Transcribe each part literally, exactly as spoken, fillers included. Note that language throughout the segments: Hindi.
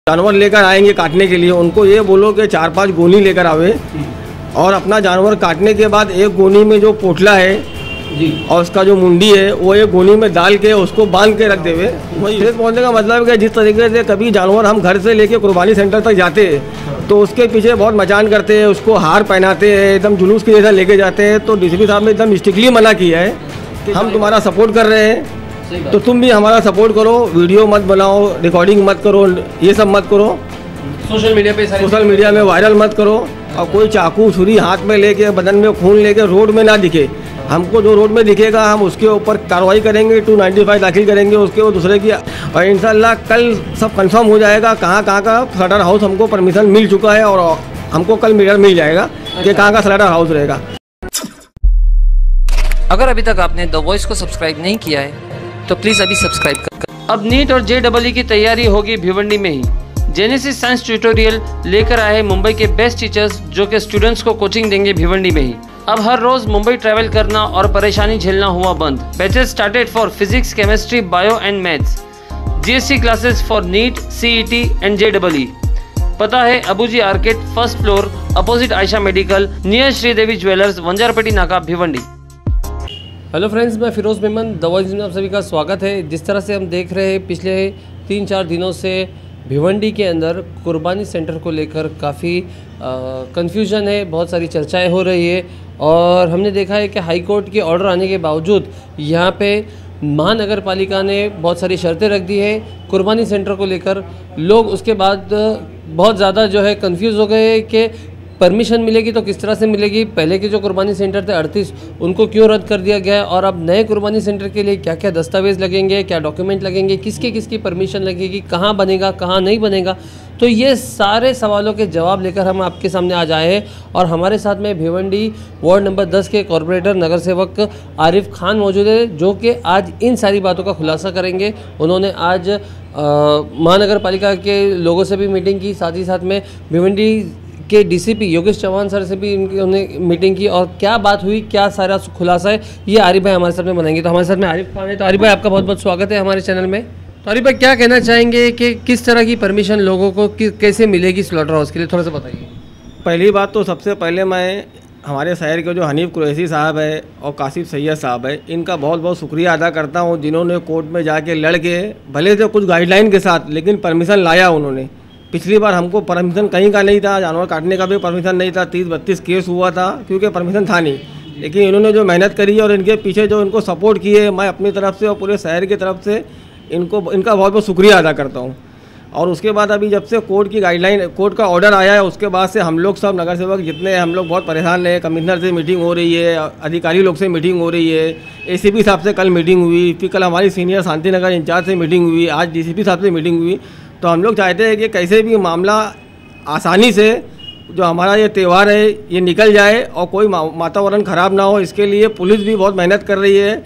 जानवर लेकर आएंगे काटने के लिए, उनको ये बोलो कि चार पांच गोनी लेकर आवे और अपना जानवर काटने के बाद एक गोनी में जो पोटला है जी और उसका जो मुंडी है वो एक गोनी में डाल के उसको बांध के रख देवे। वही खेत पहुँचने का मतलब है कि जिस तरीके से कभी जानवर हम घर से लेके कुर्बानी सेंटर तक जाते हैं तो उसके पीछे बहुत मचान करते हैं, उसको हार पहनाते हैं, एकदम जुलूस की जैसा लेके जाते हैं। तो डीसीपी साहब ने एकदम स्ट्रिक्टली मना किया है कि हम तुम्हारा सपोर्ट कर रहे हैं तो तुम भी हमारा सपोर्ट करो, वीडियो मत बनाओ, रिकॉर्डिंग मत करो, ये सब मत करो, सोशल मीडिया पे सोशल मीडिया में वायरल मत करो और कोई चाकू छुरी हाथ में लेके बदन में खून लेके रोड में ना दिखे। हमको जो रोड में दिखेगा हम उसके ऊपर कार्रवाई करेंगे, टू नाइन्टी फाइव दाखिल करेंगे उसके वो दूसरे की। और इंशाल्लाह कल सब कंफर्म हो जाएगा कहाँ कहाँ का स्लॉटर हाउस हमको परमिशन मिल चुका है और हमको कल मीडिया मिल जाएगा कि कहाँ का स्लॉटर हाउस रहेगा। अगर अभी तक आपने द वॉइस को सब्सक्राइब नहीं किया है तो प्लीज़ अभी सब्सक्राइब कर। अब नीट और जे डबल ई की तैयारी होगी भिवंडी में ही। जेनेसिस साइंस ट्यूटोरियल लेकर आए हैं मुंबई के बेस्ट टीचर्स जो कि स्टूडेंट्स को कोचिंग देंगे भिवंडी में ही। अब हर रोज मुंबई ट्रैवल करना और परेशानी झेलना हुआ बंद। Batches started for physics, chemistry, bio and maths. GSC classes for NEET, CET and J double E. पता है Abuji arcade, first floor, opposite Ayesha medical, near Sridevi jewellers, Vanjarpeti Naka, Bhiwandi. Hello friends, मैं फिरोज मेमन, द वॉइस में आप सभी का स्वागत है। जिस तरह से हम देख रहे हैं पिछले तीन चार दिनों से भिवंडी के अंदर कुर्बानी सेंटर को लेकर काफ़ी कन्फ्यूजन है, बहुत सारी चर्चाएं हो रही है और हमने देखा है कि हाई कोर्ट के ऑर्डर आने के बावजूद यहाँ पे महानगर पालिका ने बहुत सारी शर्तें रख दी है कुर्बानी सेंटर को लेकर। लोग उसके बाद बहुत ज़्यादा जो है कन्फ्यूज़ हो गए कि परमिशन मिलेगी तो किस तरह से मिलेगी, पहले के जो कुर्बानी सेंटर थे अड़तीस उनको क्यों रद्द कर दिया गया है और अब नए कुर्बानी सेंटर के लिए क्या क्या दस्तावेज़ लगेंगे, क्या डॉक्यूमेंट लगेंगे, किसके किसकी परमिशन लगेगी, कहाँ बनेगा कहाँ नहीं बनेगा। तो ये सारे सवालों के जवाब लेकर हम आपके सामने आज आए हैं और हमारे साथ में भिवंडी वार्ड नंबर दस के कॉरपोरेटर नगर सेवक आरिफ खान मौजूद है जो कि आज इन सारी बातों का खुलासा करेंगे। उन्होंने आज महानगर पालिका के लोगों से भी मीटिंग की, साथ ही साथ में भिवंडी के डीसीपी योगेश चौहान सर से भी उन्होंने मीटिंग की और क्या बात हुई, क्या सारा खुलासा है, ये आरिफ भाई हमारे साथ में बनाएंगे। तो हमारे साथ में आरिफ खान है। तो आरिफ भाई आपका बहुत बहुत स्वागत है हमारे चैनल में। तो आरिफ भाई क्या कहना चाहेंगे कि किस तरह की परमिशन लोगों को कैसे मिलेगी स्लॉटर हाउस के लिए, थोड़ा सा बताइए। पहली बात तो सबसे पहले मैं हमारे शहर के जो हनीफ कुरैशी साहब है और कासिफ सैयद साहब है, इनका बहुत बहुत शुक्रिया अदा करता हूँ जिन्होंने कोर्ट में जाके लड़ के भले से कुछ गाइडलाइन के साथ लेकिन परमिशन लाया उन्होंने। पिछली बार हमको परमिशन कहीं का नहीं था, जानवर काटने का भी परमिशन नहीं था, तीस बत्तीस केस हुआ था क्योंकि परमिशन था नहीं। लेकिन इन्होंने जो मेहनत करी है और इनके पीछे जो इनको सपोर्ट किए, मैं अपनी तरफ से और पूरे शहर की तरफ से इनको इनका बहुत बहुत शुक्रिया अदा करता हूँ। और उसके बाद अभी जब से कोर्ट की गाइडलाइन, कोर्ट का ऑर्डर आया है उसके बाद से हम लोग सब नगर सेवक जितने हम लोग बहुत परेशान रहे। कमिश्नर से मीटिंग हो रही है, अधिकारी लोग से मीटिंग हो रही है, एसीपी साहब से कल मीटिंग हुई, फिर कल हमारी सीनियर शांति नगर इंचार्ज से मीटिंग हुई, आज डीसीपी साहब से मीटिंग हुई। तो हम लोग चाहते हैं कि कैसे भी मामला आसानी से जो हमारा ये त्यौहार है ये निकल जाए और कोई वातावरण ख़राब ना हो, इसके लिए पुलिस भी बहुत मेहनत कर रही है।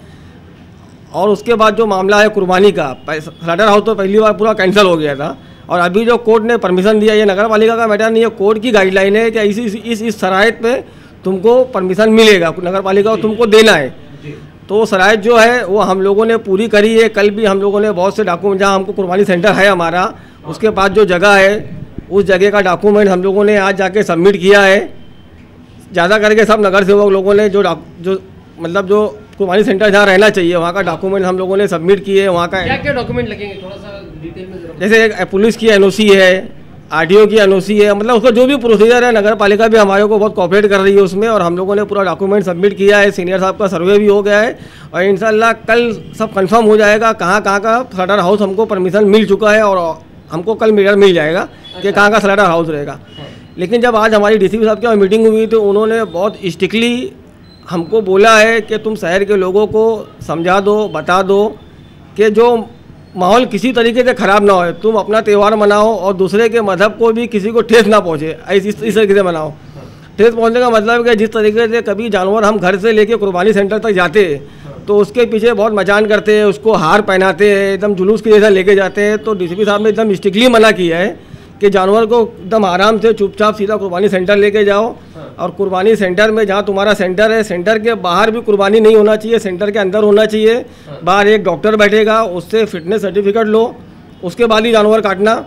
और उसके बाद जो मामला है कुर्बानी का, स्लॉटर हाउस तो पहली बार पूरा कैंसिल हो गया था और अभी जो कोर्ट ने परमिशन दिया, ये नगर पालिका का मैटर नहीं है, कोर्ट की गाइडलाइन है कि इस इस इस शराइत पे तुमको परमिशन मिलेगा, नगर पालिका को तुमको देना है। तो शराइत जो है वो हम लोगों ने पूरी करी है। कल भी हम लोगों ने बहुत से डॉक्यूमेंट, जहाँ हमको कुर्बानी सेंटर है हमारा उसके पास जो जगह है उस जगह का डॉक्यूमेंट हम लोगों ने आज जाके सबमिट किया है। ज़्यादा करके सब नगर सेवक लोगों ने जो जो मतलब जो कुर्बानी सेंटर जहाँ रहना चाहिए वहाँ का डॉक्यूमेंट हम लोगों ने सबमिट किए। वहाँ का क्या क्या डॉक्यूमेंट लगेंगे थोड़ा सा डिटेल में? जैसे एक पुलिस की एनओसी है, आरटीओ की एनओसी है, मतलब उसका जो भी प्रोसीजर है नगर पालिका भी हमारे को बहुत कोऑपरेट कर रही है उसमें और हम लोगों ने पूरा डॉक्यूमेंट सबमिट किया है। सीनियर साहब का सर्वे भी हो गया है और इंशाल्लाह कल सब कंफर्म हो जाएगा कहाँ कहाँ का स्लॉटर हाउस हमको परमिशन मिल चुका है और हमको कल मीडिया मिल जाएगा कि कहाँ का स्लॉटर हाउस रहेगा। लेकिन जब आज हमारी डीसीपी साहब की मीटिंग हुई तो उन्होंने बहुत स्ट्रिक्टली हमको बोला है कि तुम शहर के लोगों को समझा दो, बता दो कि जो माहौल किसी तरीके से ख़राब ना हो, तुम अपना त्यौहार मनाओ और दूसरे के मजहब को भी किसी को ठेस ना पहुँचे, इस इस तरीके से मनाओ। ठेस पहुँचने का मतलब है कि जिस तरीके से कभी जानवर हम घर से लेके कुर्बानी सेंटर तक जाते हैं तो उसके पीछे बहुत मचान करते हैं, उसको हार पहनाते हैं, एकदम जुलूस की जैसा लेके जाते हैं। तो डीसीपी साहब ने एकदम स्ट्रिक्टली मना किया है कि जानवर को एकदम आराम से चुपचाप सीधा कुर्बानी सेंटर लेके जाओ और कुर्बानी सेंटर में जहाँ तुम्हारा सेंटर है, सेंटर के बाहर भी कुर्बानी नहीं होना चाहिए, सेंटर के अंदर होना चाहिए। बाहर एक डॉक्टर बैठेगा, उससे फिटनेस सर्टिफिकेट लो, उसके बाद ही जानवर काटना।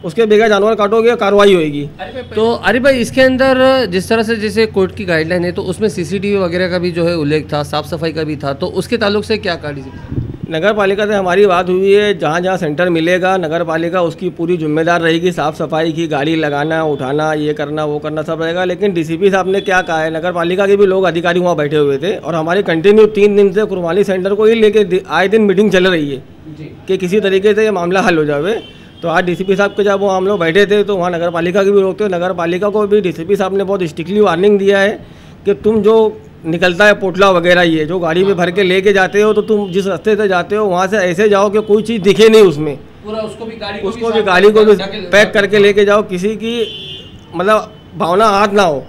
उसके बगैर जानवर काटोगे कार्रवाई होगी। तो अरे भाई इसके अंदर जिस तरह से जैसे कोर्ट की गाइडलाइन है तो उसमें सीसीटीवी वगैरह का भी जो है उल्लेख था, साफ सफाई का भी था, तो उसके ताल्लुक से क्या कहा? नगर पालिका से हमारी बात हुई है, जहाँ जहाँ सेंटर मिलेगा नगर पालिका उसकी पूरी जिम्मेदार रहेगी, साफ़ सफाई की, गाड़ी लगाना उठाना ये करना वो करना सब रहेगा। लेकिन डीसीपी साहब ने क्या कहा है, नगर पालिका के भी लोग अधिकारी वहाँ बैठे हुए थे और हमारी कंटिन्यू तीन दिन से कुर्बानी सेंटर को ही लेके आए दिन मीटिंग चल रही है कि किसी तरीके से ये मामला हल हो जाए। तो आज डीसीपी साहब के जब वो हम लोग बैठे थे तो वहाँ नगर पालिका के भी लोग थे। नगर पालिका को भी डीसीपी साहब ने बहुत स्ट्रिक्टली वार्निंग दिया है कि तुम जो निकलता है पोटला वगैरह ये जो गाड़ी में भर के लेके जाते हो, तो तुम जिस रास्ते से जाते हो वहाँ से ऐसे जाओ कि कोई चीज़ दिखे नहीं उसमें, पूरा उसको भी गाड़ी उसको भी गाड़ी को भी पैक करके लेके जाओ, किसी की मतलब भावना हाथ ना हो।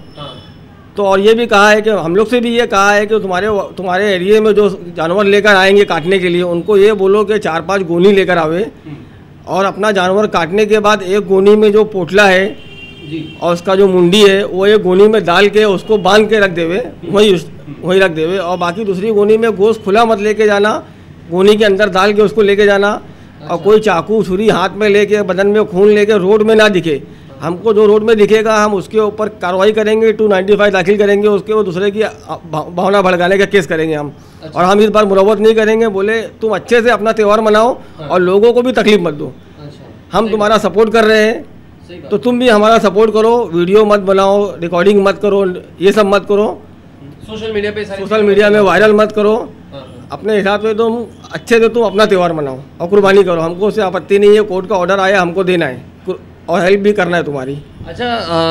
तो और ये भी कहा है कि हम लोग से भी ये कहा है कि तुम्हारे तुम्हारे एरिए में जो जानवर लेकर आएंगे काटने के लिए उनको ये बोलो कि चार पाँच गोनी लेकर आवे और अपना जानवर काटने के बाद एक गोनी में जो पोटला है जी और उसका जो मुंडी है वो एक गोनी में डाल के उसको बांध के रख देवे, वही वही रख देवे। और बाकी दूसरी गोनी में गोश्त खुला मत लेके जाना, गोनी के अंदर डाल के उसको लेके जाना। अच्छा। और कोई चाकू छुरी हाथ में लेके बदन में खून लेके रोड में ना दिखे, हमको जो रोड में दिखेगा हम उसके ऊपर कार्रवाई करेंगे, टू नाइन्टी फाइव दाखिल करेंगे, उसके वो दूसरे की भावना भड़काने का केस करेंगे हम। अच्छा। और हम इस बार मुरवत नहीं करेंगे, बोले तुम अच्छे से अपना त्यौहार मनाओ और लोगों को भी तकलीफ मत दो। हम तुम्हारा सपोर्ट कर रहे हैं तो तुम भी हमारा सपोर्ट करो, वीडियो मत बनाओ, रिकॉर्डिंग मत करो, ये सब मत करो, सोशल मीडिया पे सोशल मीडिया में वायरल मत करो। अपने हिसाब से तुम अच्छे से तुम अपना त्यौहार मनाओ और कुर्बानी करो, हमको उससे आपत्ति नहीं है। कोर्ट का ऑर्डर आया हमको देना है और हेल्प भी करना है तुम्हारी। अच्छा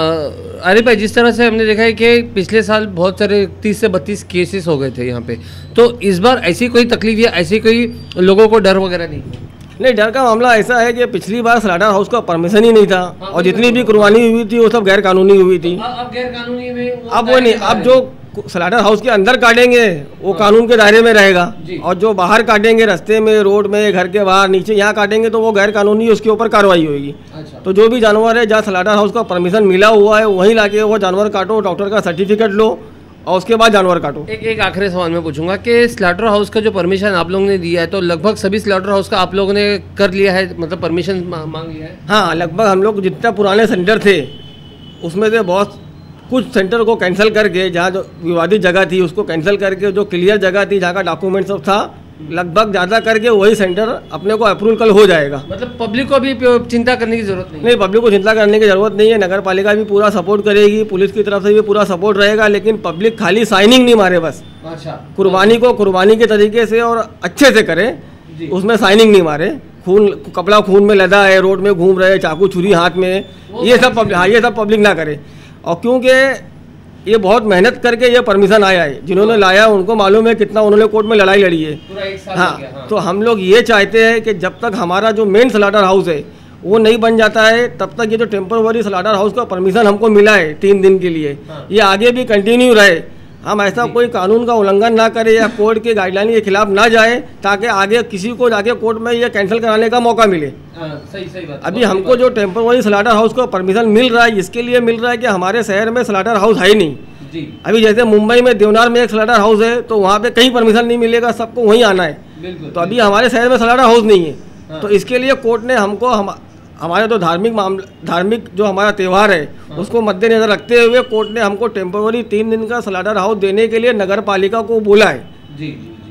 अरे भाई जिस तरह से हमने देखा है कि पिछले साल बहुत सारे तीस से बत्तीस केसेस हो गए थे यहाँ पे, तो इस बार ऐसी कोई तकलीफ या ऐसी कोई लोगों को डर वगैरह नहीं? नहीं, डर का मामला ऐसा है कि पिछली बार स्लाटर हाउस का परमिशन ही नहीं था और जितनी भी कुर्बानी हुई थी वो सब गैर कानूनी हुई थी। अब गैर कानूनी में वो अब वो नहीं, अब जो स्लाटर हाउस के अंदर काटेंगे वो कानून के दायरे में रहेगा और जो बाहर काटेंगे रास्ते में, रोड में, घर के बाहर, नीचे यहाँ काटेंगे तो वो गैर कानूनी, उसके ऊपर कार्रवाई होगी। अच्छा। तो जो भी जानवर है जहाँ स्लाटर हाउस का परमिशन मिला हुआ है वहीं लाके वो जानवर काटो, डॉक्टर का सर्टिफिकेट लो और उसके बाद जानवर काटो। एक एक आखिरी सवाल मैं पूछूंगा कि स्लॉटर हाउस का जो परमिशन आप लोगों ने दिया है तो लगभग सभी स्लॉटर हाउस का आप लोगों ने कर लिया है, मतलब परमिशन मांग लिया है? हाँ, लगभग हम लोग जितना पुराने सेंटर थे उसमें से बहुत कुछ सेंटर को कैंसिल करके, जहाँ जो विवादित जगह थी उसको कैंसिल करके, जो क्लियर जगह थी जहाँ का डॉक्यूमेंट सब था लगभग ज़्यादा करके वही सेंटर अपने को अप्रूवल कल हो जाएगा। मतलब पब्लिक को भी चिंता करने की जरूरत नहीं? नहीं, पब्लिक को चिंता करने की जरूरत नहीं है। नगर पालिका भी पूरा सपोर्ट करेगी, पुलिस की तरफ से भी पूरा सपोर्ट रहेगा, लेकिन पब्लिक खाली साइनिंग नहीं मारे बस। अच्छा। कुर्बानी को कुर्बानी के तरीके से और अच्छे से करे, उसमें साइनिंग नहीं मारे। खून कपड़ा खून में लदा है, रोड में घूम रहे, चाकू छुरी हाथ में, ये सब पब्लिक हाँ ये सब पब्लिक ना करे। और क्योंकि ये बहुत मेहनत करके ये परमिशन आया है, जिन्होंने लाया उनको मालूम है कितना उन्होंने कोर्ट में लड़ाई लड़ी है। हाँ, हाँ, तो हम लोग ये चाहते हैं कि जब तक हमारा जो मेन स्लॉटर हाउस है वो नहीं बन जाता है तब तक ये जो टेम्पररी स्लॉटर हाउस का परमिशन हमको मिला है तीन दिन के लिए, ये आगे भी कंटिन्यू रहे। हम ऐसा कोई कानून का उल्लंघन ना करें या कोर्ट के गाइडलाइन के खिलाफ ना जाए ताकि आगे किसी को जाके कोर्ट में ये कैंसिल कराने का मौका मिले। सही सही बात। अभी हमको जो टेम्पररी स्लॉटर हाउस का परमिशन मिल रहा है इसके लिए मिल रहा है कि हमारे शहर में स्लॉटर हाउस है ही नहीं जी। अभी जैसे मुंबई में देवनार में एक स्लॉटर हाउस है तो वहाँ पे कहीं परमिशन नहीं मिलेगा, सबको वहीं आना है। तो अभी हमारे शहर में स्लॉटर हाउस नहीं है। हाँ। तो इसके लिए कोर्ट ने हमको हम हमारे जो धार्मिक मामला धार्मिक जो हमारा त्यौहार है हाँ। उसको मद्देनजर रखते हुए कोर्ट ने हमको टेम्पररी तीन दिन का स्लॉटर हाउस देने के लिए नगर पालिका को बोला है जी।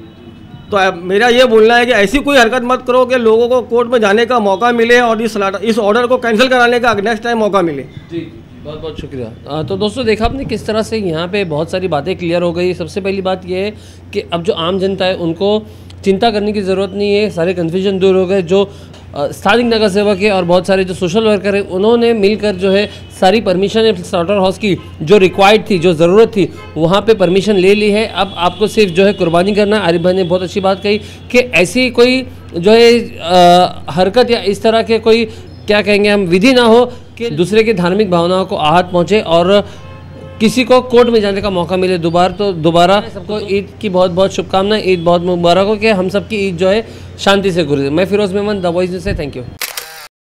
तो मेरा ये बोलना है कि ऐसी कोई हरकत मत करो कि लोगों को कोर्ट में जाने का मौका मिले और इस इस ऑर्डर को कैंसिल कराने का नेक्स्ट टाइम मौका मिले जी। बहुत बहुत शुक्रिया। तो दोस्तों देखा आपने किस तरह से यहाँ पे बहुत सारी बातें क्लियर हो गई। सबसे पहली बात ये है कि अब जो आम जनता है उनको चिंता करने की ज़रूरत नहीं है, सारे कन्फ्यूजन दूर हो गए। जो स्थानिक नगर सेवक है और बहुत सारे जो सोशल वर्कर है उन्होंने मिलकर जो है सारी परमिशन स्लॉटर हाउस की जो रिक्वायर्ड थी, जो ज़रूरत थी, वहाँ पे परमिशन ले ली है। अब आपको सिर्फ जो है कुर्बानी करना। आरिफ भाई ने बहुत अच्छी बात कही कि ऐसी कोई जो है आ, हरकत या इस तरह के कोई क्या कहेंगे हम विधि ना हो कि दूसरे की धार्मिक भावनाओं को आहत पहुँचे और किसी को कोर्ट में जाने का मौका मिले दोबारा। तो दोबारा सबको ईद की बहुत बहुत शुभकामनाएं, ईद बहुत मुबारक हो कि हम सबकी ईद जो है शांति से गुजरे। मैं Firoz Memon, the voice news से, थैंक यू।